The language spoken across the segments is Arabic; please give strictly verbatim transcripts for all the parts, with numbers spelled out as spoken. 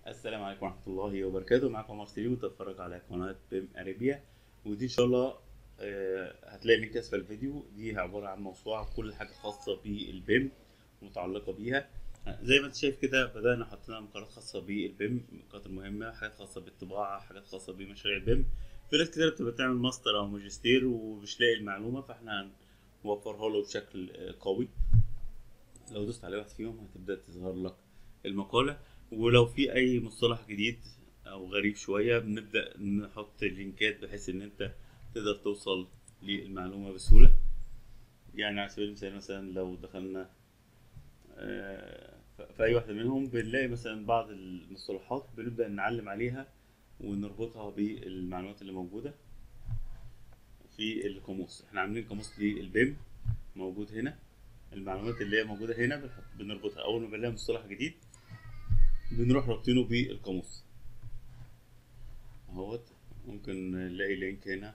السلام عليكم ورحمة الله وبركاته. معاكم عمر سليم وتتفرج على قناة بيم أريبيا. ودي إن شاء الله آه، هتلاقي لينك أسفل الفيديو. دي عبارة عن موسوعة كل حاجة خاصة بالبيم متعلقة بيها. آه، زي ما انت شايف كده بدأنا حطينا مقالات خاصة بالبيم، المقالات المهمة، حاجات خاصة بالطباعة، حاجات خاصة بمشاريع البيم. في ناس كتير بتبقى بتعمل ماستر أو ماجستير ومش لاقي المعلومة، فاحنا هنوفرها له بشكل آه، قوي. لو دوست على واحد فيهم هتبدأ تظهر لك المقالة. ولو في أي مصطلح جديد أو غريب شوية بنبدأ نحط لينكات بحيث إن أنت تقدر توصل للمعلومة بسهولة. يعني على سبيل المثال مثلا لو دخلنا آه، في أي واحدة منهم بنلاقي مثلا بعض المصطلحات بنبدأ نعلم عليها ونربطها بالمعلومات اللي موجودة في القاموس. احنا عاملين قاموس للبيم موجود هنا. المعلومات اللي هي موجودة هنا بنحط- بنربطها أول ما بنلاقي مصطلح جديد بنروح رابطينه بالقاموس اهوت. ممكن نلاقي لينك هنا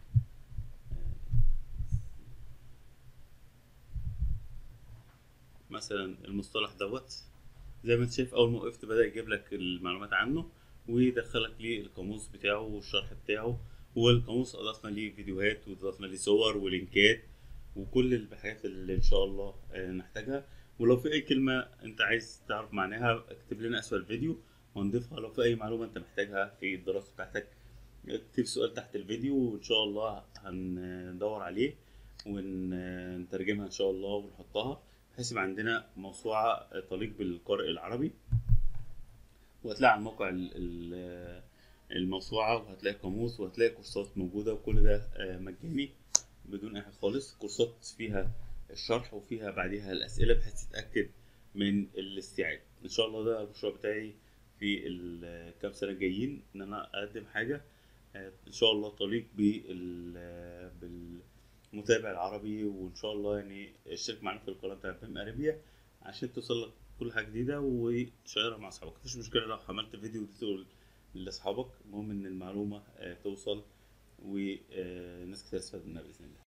مثلا المصطلح دوت. زي ما انت شايف اول ما وقفت بدأ يجيب لك المعلومات عنه ويدخلك للقاموس بتاعه والشرح بتاعه. والقاموس اضفنا ليه فيديوهات واضفنا ليه صور ولينكات وكل الحاجات اللي ان شاء الله آه، نحتاجها. ولو في اي كلمة انت عايز تعرف معناها اكتب لنا اسفل الفيديو وهنضيفها. لو في اي معلومة انت محتاجها في الدراسة بتاعتك اكتب سؤال تحت الفيديو وإن شاء الله هندور عليه ونترجمها إن شاء الله ونحطها بحيث يبقى عندنا موسوعة تليق بالقارئ العربي. وهتلاقي على الموقع ال- ال- الموسوعة وهتلاقي قاموس وهتلاقي كورسات موجودة وكل ده آه، مجاني بدون أي حاجة خالص. كورسات فيها الشرح وفيها بعديها الأسئلة بحيث تتأكد من الاستيعاب. إن شاء الله ده المشروع بتاعي في الكام سنة الجايين إن أنا أقدم حاجة آه، ان شاء الله تليق بال بالمتابع العربي. وان شاء الله يعني اشترك معانا في القناه بتاعت بيم اريبيا عشان توصل لك كل حاجه جديده وشيرها مع اصحابك. مفيش مشكله لو عملت فيديو تقول لاصحابك، المهم ان المعلومه آه، توصل وناس كتير تستفاد منها باذن الله.